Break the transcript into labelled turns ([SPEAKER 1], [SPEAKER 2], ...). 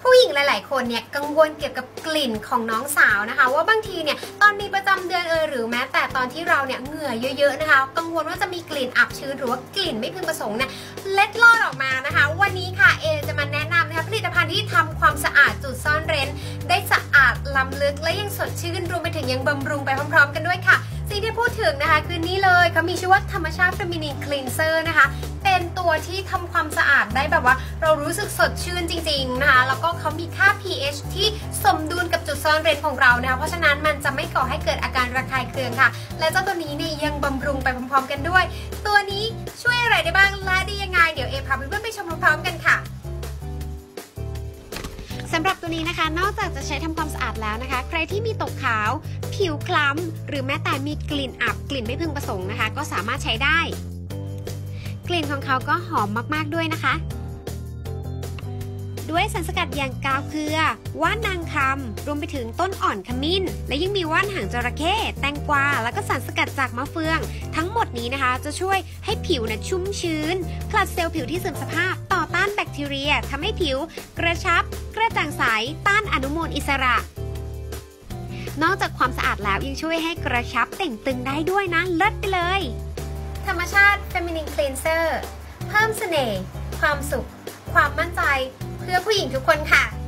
[SPEAKER 1] ผู้หญิงหลายๆคนเนี่ยกังวลเกี่ยวกับกลิ่นของน้องสาวนะคะว่าบางทีเนี่ยตอนมีประจำเดือนหรือแม้แต่ตอนที่เราเนี่ยเหงื่อเยอะๆนะคะกังวลว่าจะมีกลิ่นอับชื้นหรือว่ากลิ่นไม่พึงประสงค์เนี่ยเล็ดลอดออกมานะคะวันนี้ค่ะเอจะมาแนะนำนะคะผลิตภัณฑ์ที่ทำความสะอาดจุดซ่อนเร้นได้สะอาดล้ำลึกและยังสดชื่นรวมไปถึงยังบำรุงไปพร้อมๆกันด้วยค่ะสิ่งที่พูดถึงนะคะคือนี่เลยเขามีชื่อว่าธรรมชาติเฟมินีนคลีนเซอร์นะคะเป็นตัวที่ทำความสะอาดได้แบบว่าเรารู้สึกสดชื่นจริงๆนะคะแล้วก็เขามีค่า pH ที่สมดุลกับจุดซ่อนเร้นของเรานะคะเพราะฉะนั้นมันจะไม่ก่อให้เกิดอาการระคายเคืองค่ะและเจ้าตัวนี้เนี่ยยังบำรุงไปพร้อมๆกันด้วยตัวนี้ช่วยอะไรได้บ้างและได้ยังไงเดี๋ยวเอพาเพื่อนๆไปชมพร้อมๆกันค่ะสำหรับตัวนี้นะคะนอกจากจะใช้ทำความสะอาดแล้วนะคะใครที่มีตกขาวผิวคล้ำหรือแม้แต่มีกลิ่นอับกลิ่นไม่พึงประสงค์นะคะก็สามารถใช้ได้กลิ่นของเขาก็หอมมากๆด้วยนะคะด้วยสารสกัดอย่างกาวเกลือว่านนางคำรวมไปถึงต้นอ่อนขมิ้นและยังมีว่านหางจระเข้แตงกวาแล้วก็สารสกัดจากมะเฟืองทั้งหมดนี้นะคะจะช่วยให้ผิวชุ่มชื้นผลัดเซลล์ผิวที่เสื่อมสภาพต่อต้านแบคทีเรียทำให้ผิวกระชับกระจ่างใสต้านอนุมูลอิสระนอกจากความสะอาดแล้วยังช่วยให้กระชับเต่งตึงได้ด้วยนะเลิศไปเลยธรรมชาติ Feminine Cleanser เพิ่มเสน่ห์ความสุขความมั่นใจเพื่อผู้หญิงทุกคนค่ะ